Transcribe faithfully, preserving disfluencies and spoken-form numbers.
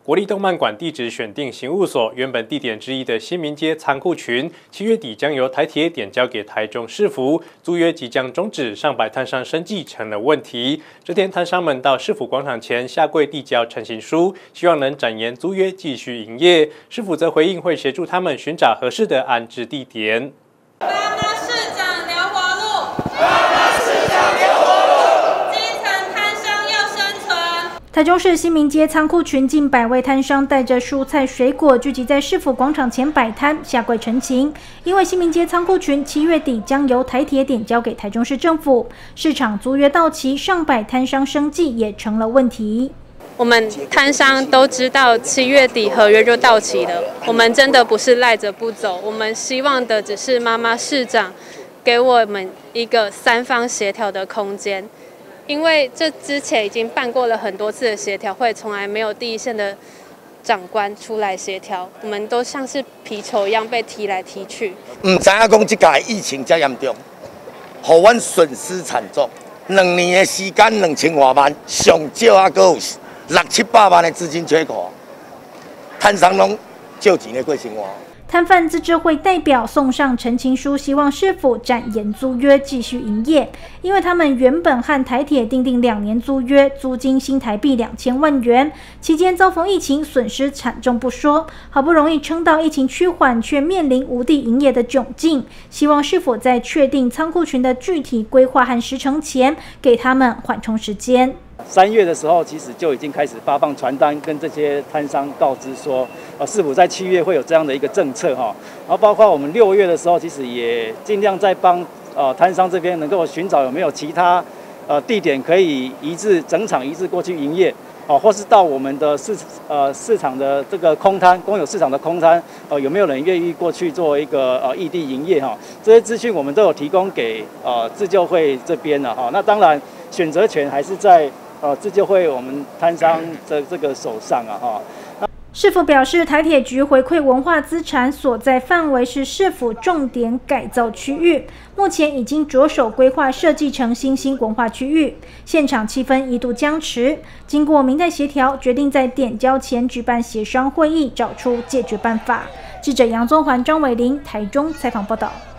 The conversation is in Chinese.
国立动漫馆地址选定刑务所，原本地点之一的新民街仓库群，七月底将由台铁点交给台中市府，租约即将终止，上百摊商生计成了问题。这天，摊商们到市府广场前下跪递交陈情书，希望能展延租约继续营业。市府则回应会协助他们寻找合适的安置地点。 台中市新民街仓库群近百位摊商带着蔬菜水果聚集在市府广场前摆摊下跪陈情，因为新民街仓库群七月底将由台铁点交给台中市政府，市场租约到期，上百摊商生计也成了问题。 我们摊商都知道七月底合约就到期了，我们真的不是赖着不走，我们希望的只是妈妈市长给我们一个三方协调的空间。 因为这之前已经办过了很多次的协调会，从来没有第一线的长官出来协调，我们都像是皮球一样被踢来踢去。 唔知影讲这届疫情这严重，互阮损失惨重。两年的时间，两千多万，上少啊，阁有六七百万的资金缺口，摊商拢借钱来过生活。 摊贩自治会代表送上陈情书，希望市府展延租约继续营业，因为他们原本和台铁订定两年租约，租金新台币两千万元，期间遭逢疫情，损失惨重不说，好不容易撑到疫情趋缓，却面临无地营业的窘境。希望市府在确定仓库群的具体规划和时程前，给他们缓冲时间。 三月的时候，其实就已经开始发放传单，跟这些摊商告知说，呃，市府在七月会有这样的一个政策哈。然后包括我们六月的时候，其实也尽量在帮呃摊商这边能够寻找有没有其他呃地点可以移至整场移至过去营业，哦，或是到我们的市呃市场的这个空摊，公有市场的空摊，呃，有没有人愿意过去做一个呃异地营业哈？这些资讯我们都有提供给呃自救会这边了哈。那当然选择权还是在。 呃，这就会我们摊商的这个手上啊，哈。 市府表示，台铁局回馈文化资产所在范围是市府重点改造区域，目前已经着手规划设计成新兴文化区域。现场气氛一度僵持，经过民代协调，决定在点交前举办协商会议，找出解决办法。记者杨宗环、张伟玲台中采访报道。